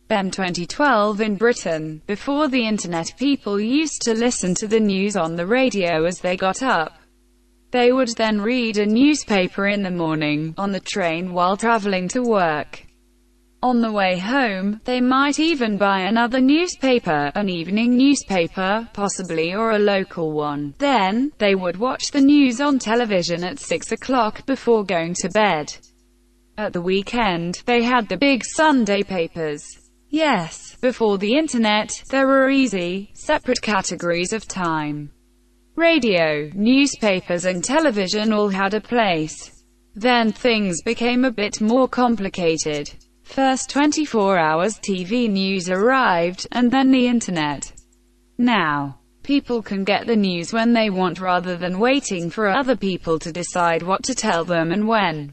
BEM 2012 in Britain. Before the internet, people used to listen to the news on the radio as they got up. They would then read a newspaper in the morning, on the train while traveling to work. On the way home, they might even buy another newspaper, an evening newspaper, possibly, or a local one. Then, they would watch the news on television at 6 o'clock before going to bed. At the weekend, they had the big Sunday papers. Yes, before the internet, there were easy, separate categories of time. Radio, newspapers and television all had a place. Then things became a bit more complicated. First 24 hours TV news arrived, and then the internet. Now, people can get the news when they want rather than waiting for other people to decide what to tell them and when.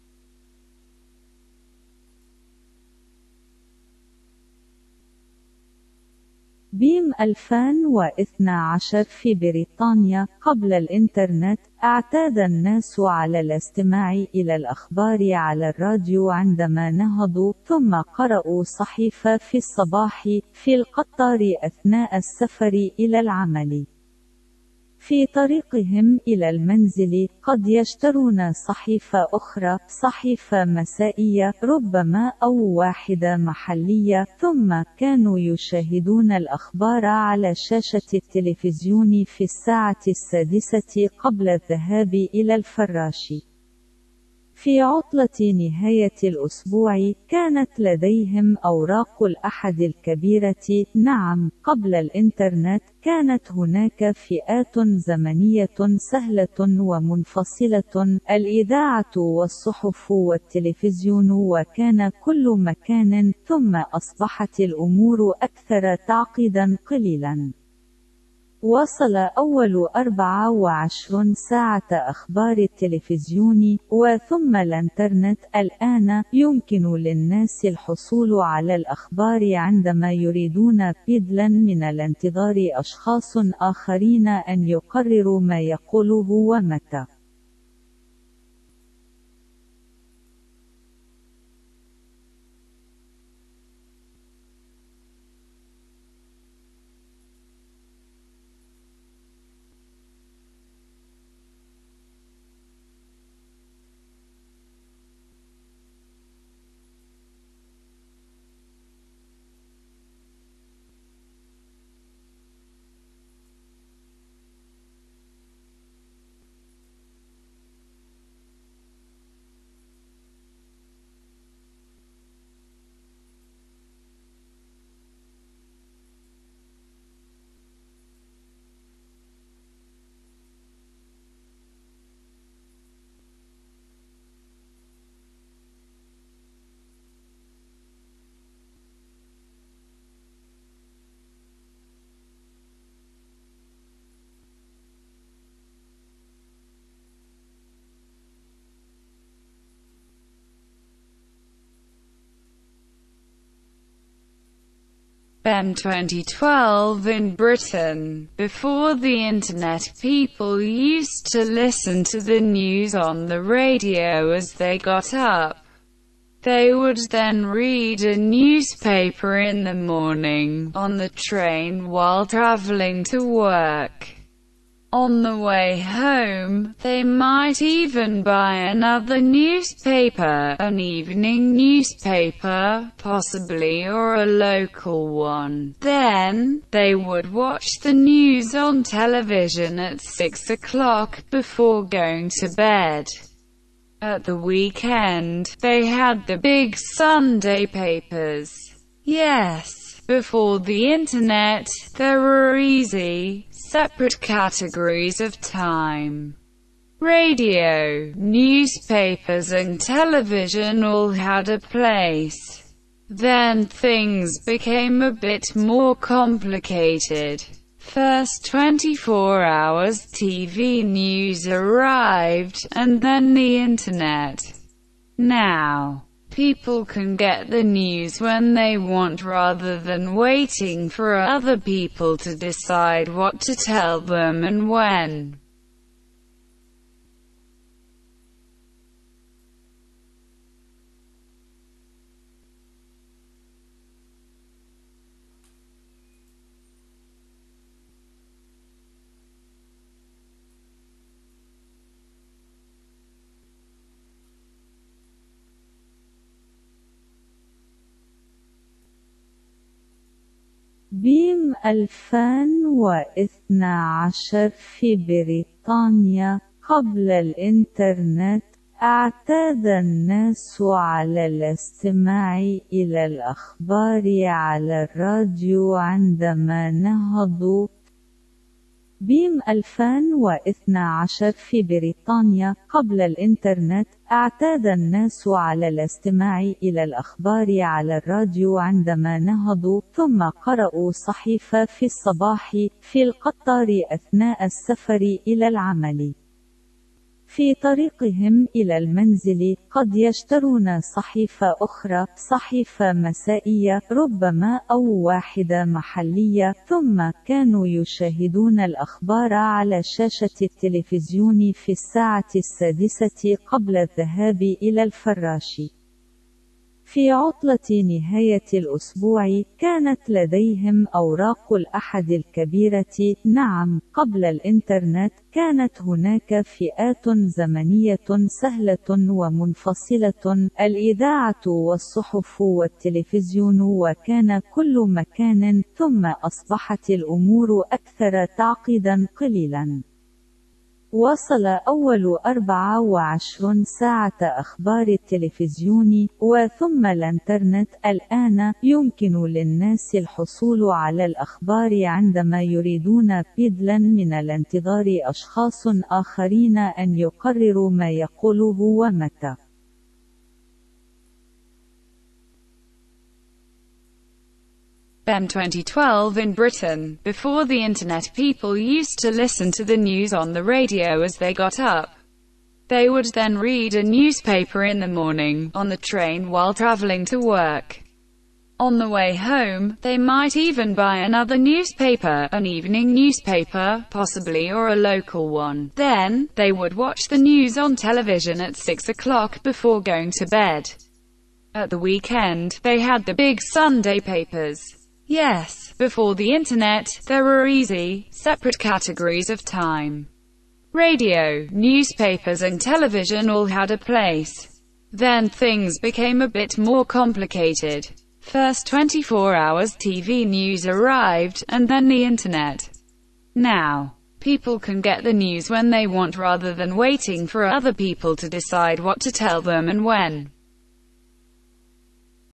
بيم 2012 في بريطانيا. قبل الإنترنت، اعتاد الناس على الاستماع إلى الأخبار على الراديو عندما نهضوا، ثم قرأوا صحيفة في الصباح في القطار أثناء السفر إلى العمل. في طريقهم إلى المنزل، قد يشترون صحيفة أخرى، صحيفة مسائية ربما أو واحدة محلية، ثم كانوا يشاهدون الأخبار على شاشة التلفزيون في الساعة 6 قبل الذهاب إلى الفراش. في عطلة نهاية الأسبوع، كانت لديهم أوراق الأحد الكبيرة. نعم، قبل الإنترنت، كانت هناك فئات زمنية سهلة ومنفصلة، الإذاعة والصحف والتلفزيون، وكان كل مكان. ثم أصبحت الأمور أكثر تعقيدا قليلا. وصل أول 24 ساعة أخبار التلفزيون، وثم الإنترنت. الآن، يمكن للناس الحصول على الأخبار عندما يريدون، بدلاً من الانتظار أشخاص آخرين أن يقرروا ما يقوله ومتى. BEM 2012 in Britain. Before the internet, people used to listen to the news on the radio as they got up. They would then read a newspaper in the morning, on the train while traveling to work. On the way home, they might even buy another newspaper, an evening newspaper, possibly, or a local one. Then, they would watch the news on television at 6 o'clock before going to bed. At the weekend, they had the big Sunday papers. Yes, before the internet, there were easy, separate categories of time. Radio, newspapers and television all had a place. Then things became a bit more complicated. First 24 hours TV news arrived, and then the internet. Now, people can get the news when they want rather than waiting for other people to decide what to tell them and when. بيم 2012 في بريطانيا. قبل الإنترنت، اعتاد الناس على الاستماع إلى الأخبار على الراديو عندما نهضوا. بيم 2012 في بريطانيا. قبل الإنترنت، اعتاد الناس على الاستماع إلى الأخبار على الراديو عندما نهضوا، ثم قرأوا صحيفة في الصباح في القطار أثناء السفر إلى العمل. في طريقهم إلى المنزل قد يشترون صحيفة أخرى، صحيفة مسائية ربما أو واحدة محلية، ثم كانوا يشاهدون الأخبار على شاشة التلفزيون في الساعة 6 قبل الذهاب إلى الفراش. في عطلة نهاية الأسبوع كانت لديهم أوراق الأحد الكبيرة. نعم، قبل الإنترنت كانت هناك فئات زمنية سهلة ومنفصلة، الإذاعة والصحف والتلفزيون، وكان كل مكان. ثم أصبحت الأمور أكثر تعقيدا قليلا. وصل أول 24 ساعة أخبار التلفزيون، وثم الإنترنت. الآن يمكن للناس الحصول على الأخبار عندما يريدون، بدلاً من الانتظار أشخاص آخرين أن يقرروا ما يقوله ومتى. BEM 2012 in Britain. Before the internet, people used to listen to the news on the radio as they got up. They would then read a newspaper in the morning, on the train while traveling to work. On the way home, they might even buy another newspaper, an evening newspaper, possibly, or a local one. Then, they would watch the news on television at 6 o'clock before going to bed. At the weekend, they had the big Sunday papers. Yes, before the internet, there were easy, separate categories of time. Radio, newspapers and television all had a place. Then things became a bit more complicated. First 24 hours TV news arrived, and then the internet. Now, people can get the news when they want rather than waiting for other people to decide what to tell them and when.